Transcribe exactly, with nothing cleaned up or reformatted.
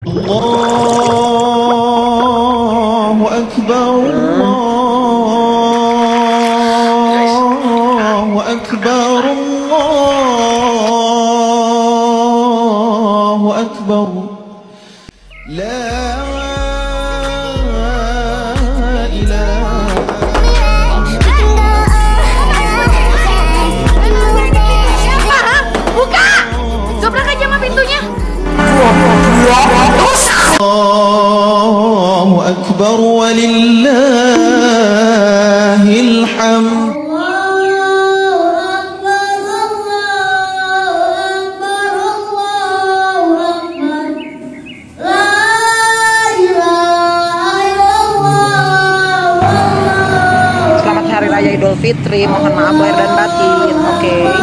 Allahu Akbar, Allahu Akbar, Allahu Akbar. La Allahu Akbar walillahil hamd. Selamat Hari Raya Idul Fitri, mohon maaf lahir dan batin. Oke.